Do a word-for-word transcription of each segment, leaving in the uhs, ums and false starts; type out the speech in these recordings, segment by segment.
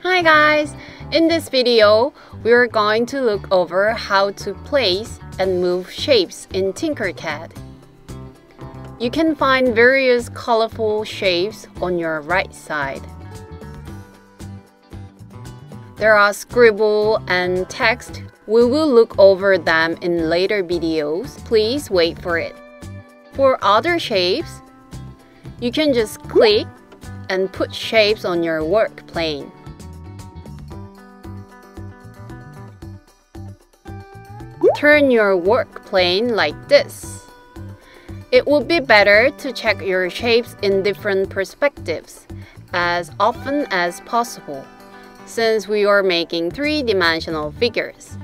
Hi guys! In this video, we are going to look over how to place and move shapes in Tinkercad. You can find various colorful shapes on your right side. There are scribble and text. We will look over them in later videos. Please wait for it. For other shapes, you can just click and put shapes on your work plane. Turn your work plane like this. It would be better to check your shapes in different perspectives as often as possible, since we are making three-dimensional figures.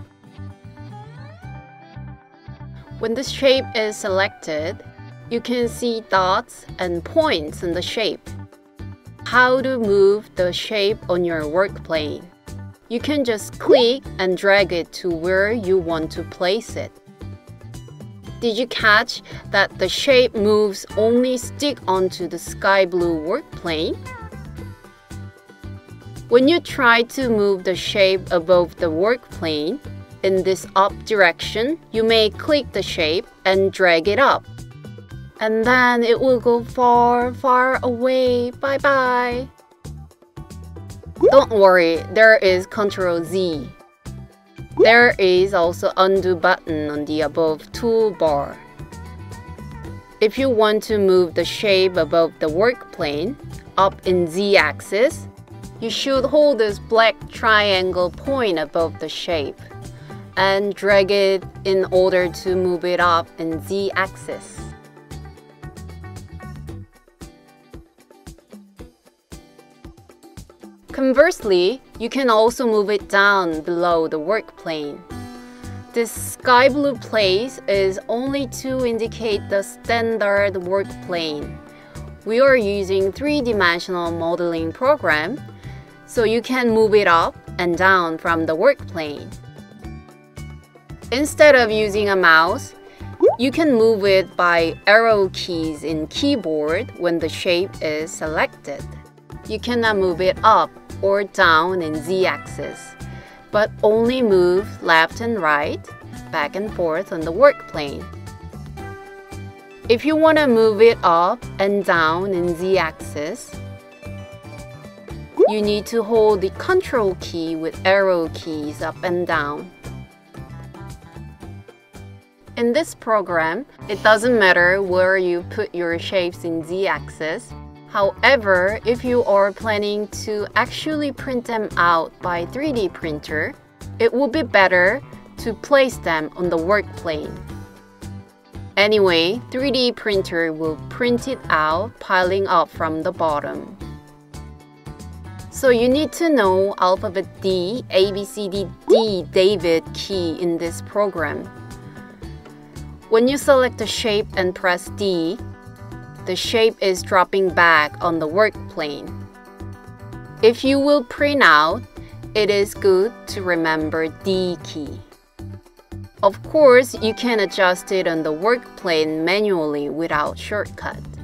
When the shape is selected, you can see dots and points in the shape. How to move the shape on your work plane. You can just click and drag it to where you want to place it. Did you catch that the shape moves only stick onto the sky blue work plane? When you try to move the shape above the work plane in this up direction, you may click the shape and drag it up. And then it will go far, far away. Bye-bye. Don't worry, there is control Z. There is also undo button on the above toolbar. If you want to move the shape above the work plane up in Z-axis, you should hold this black triangle point above the shape and drag it in order to move it up in Z-axis. Conversely, you can also move it down below the work plane. This sky blue place is only to indicate the standard work plane. We are using three-dimensional modeling program, so you can move it up and down from the work plane. Instead of using a mouse, you can move it by arrow keys in keyboard when the shape is selected. You cannot move it up or down in Z-axis, but only move left and right, back and forth on the work plane. If you want to move it up and down in Z-axis, you need to hold the Control key with arrow keys up and down. In this program, it doesn't matter where you put your shapes in Z-axis. However, if you are planning to actually print them out by three D printer, it would be better to place them on the work plane. Anyway, three D printer will print it out piling up from the bottom. So you need to know alphabet D, A B C D, D, David key in this program. When you select the shape and press D, the shape is dropping back on the work plane. If you will print out, it is good to remember D key. Of course, you can adjust it on the work plane manually without shortcut.